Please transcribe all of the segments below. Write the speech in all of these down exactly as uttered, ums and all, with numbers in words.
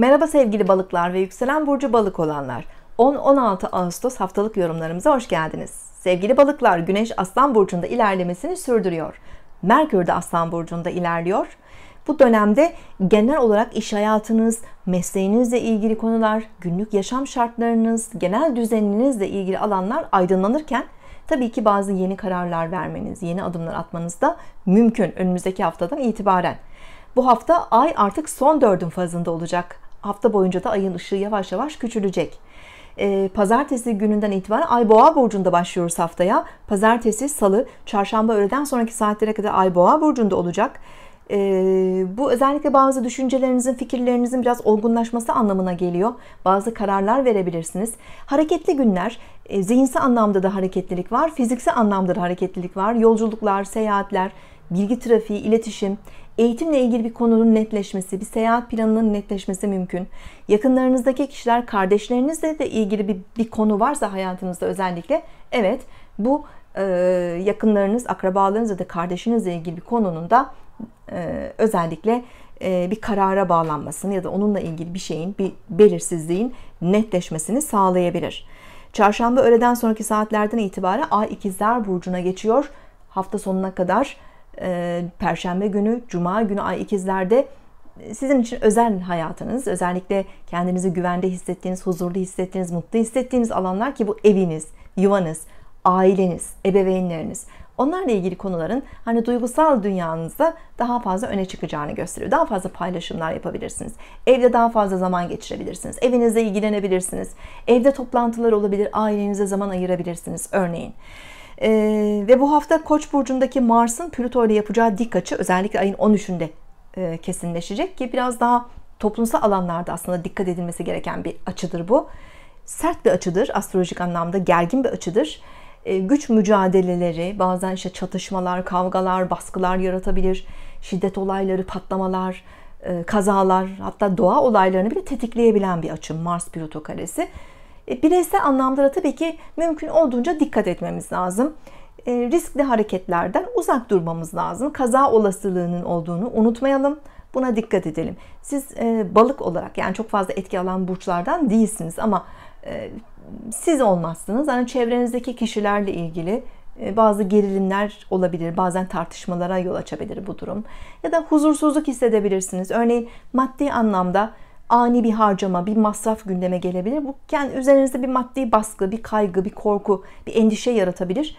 Merhaba sevgili balıklar ve yükselen burcu balık olanlar. on on altı Ağustos haftalık yorumlarımıza hoş geldiniz. Sevgili balıklar, Güneş Aslan burcunda ilerlemesini sürdürüyor. Merkür de Aslan burcunda ilerliyor. Bu dönemde genel olarak iş hayatınız, mesleğinizle ilgili konular, günlük yaşam şartlarınız, genel düzeninizle ilgili alanlar aydınlanırken tabii ki bazı yeni kararlar vermeniz, yeni adımlar atmanız da mümkün önümüzdeki haftadan itibaren. Bu hafta ay artık son dördün fazında olacak. Hafta boyunca da ayın ışığı yavaş yavaş küçülecek. Ee, Pazartesi gününden itibaren Ay Boğa burcunda başlıyoruz haftaya. Pazartesi, Salı, Çarşamba öğleden sonraki saatlere kadar Ay Boğa burcunda olacak. Ee, bu özellikle bazı düşüncelerinizin, fikirlerinizin biraz olgunlaşması anlamına geliyor. Bazı kararlar verebilirsiniz. Hareketli günler, e, zihinsel anlamda da hareketlilik var, fiziksel anlamda da hareketlilik var. Yolculuklar, seyahatler, bilgi trafiği, iletişim, eğitimle ilgili bir konunun netleşmesi, bir seyahat planının netleşmesi mümkün. Yakınlarınızdaki kişiler, kardeşlerinizle de ilgili bir, bir konu varsa hayatınızda özellikle, evet bu e, yakınlarınız, akrabalarınızla da kardeşinizle ilgili bir konunun da e, özellikle e, bir karara bağlanmasını ya da onunla ilgili bir şeyin, bir belirsizliğin netleşmesini sağlayabilir. Çarşamba öğleden sonraki saatlerden itibaren Ay İkizler burcuna geçiyor. Hafta sonuna kadar Perşembe günü, Cuma günü Ay İkizler'de sizin için özel hayatınız, özellikle kendinizi güvende hissettiğiniz, huzurlu hissettiğiniz, mutlu hissettiğiniz alanlar ki bu eviniz, yuvanız, aileniz, ebeveynleriniz. Onlarla ilgili konuların hani duygusal dünyanızda daha fazla öne çıkacağını gösteriyor. Daha fazla paylaşımlar yapabilirsiniz. Evde daha fazla zaman geçirebilirsiniz. Evinizle ilgilenebilirsiniz. Evde toplantılar olabilir, ailenize zaman ayırabilirsiniz örneğin. Ee, ve bu hafta Koç burcundaki Mars'ın Plüto ile yapacağı dik açı özellikle ayın on üçünde e, kesinleşecek ki biraz daha toplumsal alanlarda aslında dikkat edilmesi gereken bir açıdır bu. Sert bir açıdır, astrolojik anlamda gergin bir açıdır. E, güç mücadeleleri, bazen işte çatışmalar, kavgalar, baskılar yaratabilir. Şiddet olayları, patlamalar, e, kazalar, hatta doğa olaylarını bile tetikleyebilen bir açı Mars Plüto karesi. Bireysel anlamda da tabii ki mümkün olduğunca dikkat etmemiz lazım. Riskli hareketlerden uzak durmamız lazım. Kaza olasılığının olduğunu unutmayalım. Buna dikkat edelim. Siz balık olarak, yani çok fazla etki alan burçlardan değilsiniz ama siz olmazsınız. Yani çevrenizdeki kişilerle ilgili bazı gerilimler olabilir. Bazen tartışmalara yol açabilir bu durum. Ya da huzursuzluk hissedebilirsiniz. Örneğin maddi anlamda ani bir harcama, bir masraf gündeme gelebilir. Bu kendi üzerinizde bir maddi baskı, bir kaygı, bir korku, bir endişe yaratabilir.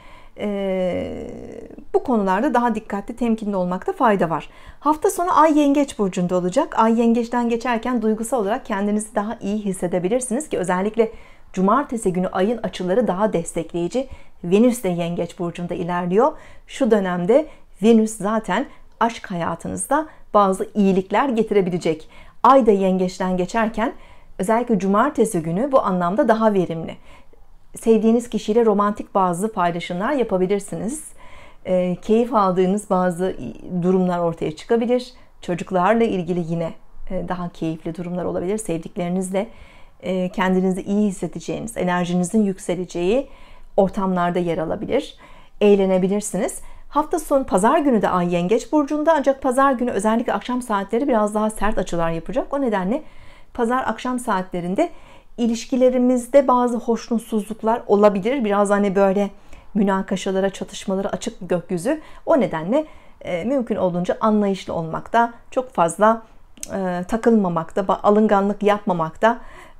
Ee, bu konularda daha dikkatli, temkinli olmakta fayda var. Hafta sonu Ay Yengeç burcunda olacak. Ay Yengeç'ten geçerken duygusal olarak kendinizi daha iyi hissedebilirsiniz ki özellikle Cumartesi günü ayın açıları daha destekleyici. Venüs de Yengeç burcunda ilerliyor. Şu dönemde Venüs zaten aşk hayatınızda bazı iyilikler getirebilecek. Ay da Yengeç'ten geçerken özellikle Cumartesi günü bu anlamda daha verimli. Sevdiğiniz kişiyle romantik bazı paylaşımlar yapabilirsiniz. E, keyif aldığınız bazı durumlar ortaya çıkabilir. Çocuklarla ilgili yine e, daha keyifli durumlar olabilir. Sevdiklerinizle e, kendinizi iyi hissedeceğiniz, enerjinizin yükseleceği ortamlarda yer alabilir. Eğlenebilirsiniz. Hafta sonu Pazar günü de Ay Yengeç burcunda, ancak Pazar günü özellikle akşam saatleri biraz daha sert açılar yapacak. O nedenle Pazar akşam saatlerinde ilişkilerimizde bazı hoşnutsuzluklar olabilir. Biraz hani böyle münakaşalara, çatışmalara açık bir gökyüzü. O nedenle e, mümkün olduğunca anlayışlı olmakta, çok fazla e, takılmamakta, alınganlık yapmamakta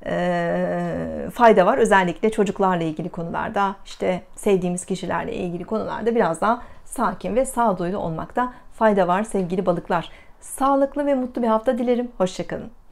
e, fayda var. Özellikle çocuklarla ilgili konularda, işte sevdiğimiz kişilerle ilgili konularda biraz daha sakin ve sağduyulu olmakta fayda var sevgili balıklar. Sağlıklı ve mutlu bir hafta dilerim. Hoşça kalın.